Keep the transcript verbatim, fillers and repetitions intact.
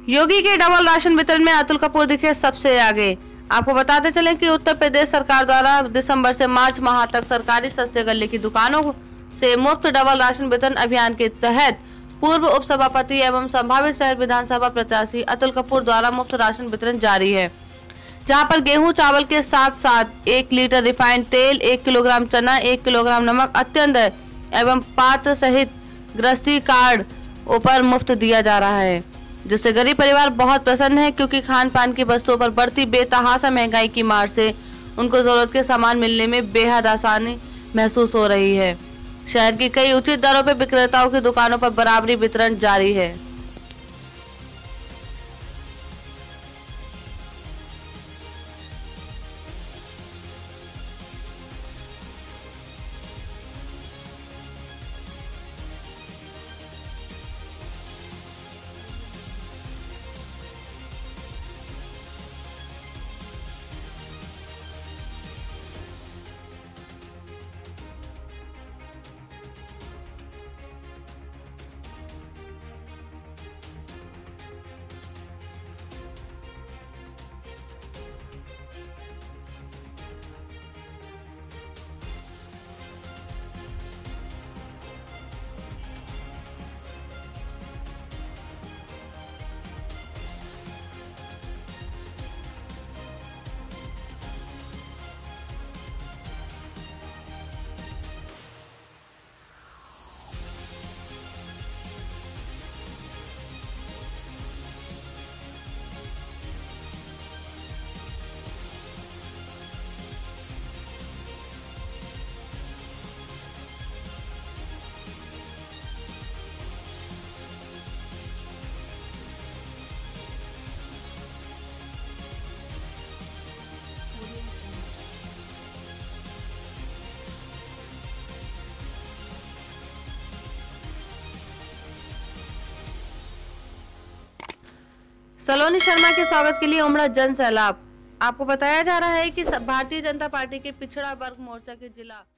योगी के double ration वितरण में अतुल कपूर दिखे सबसे आगे। आपको बताते चलें कि उत्तर प्रदेश सरकार द्वारा दिसंबर से मार्च माह तक सरकारी सस्ते गल्ले की दुकानों से मुफ्त डबल राशन वितरण अभियान के तहत पूर्व उपसभापति एवं संभावित शहर विधानसभा प्रत्याशी अतुल कपूर द्वारा मुफ्त राशन वितरण जारी है, जहां पर गेहूं चावल के साथ साथ एक लीटर रिफाइंड तेल, एक किलोग्राम चना, एक किलोग्राम नमक, अत्यंत एवं पात्र सहित गृहस्थी कार्ड ऊपर मुफ्त दिया जा रहा है, जिससे गरीब परिवार बहुत प्रसन्न है, क्योंकि खान पान की वस्तुओं पर बढ़ती बेतहाशा महंगाई की मार से उनको जरूरत के सामान मिलने में बेहद आसानी महसूस हो रही है। शहर की कई उचित दरों पर विक्रेताओं की दुकानों पर बराबरी वितरण जारी है। सलोनी शर्मा के स्वागत के लिए उमड़ा जन सैलाब। आपको बताया जा रहा है कि भारतीय जनता पार्टी के पिछड़ा वर्ग मोर्चा के जिला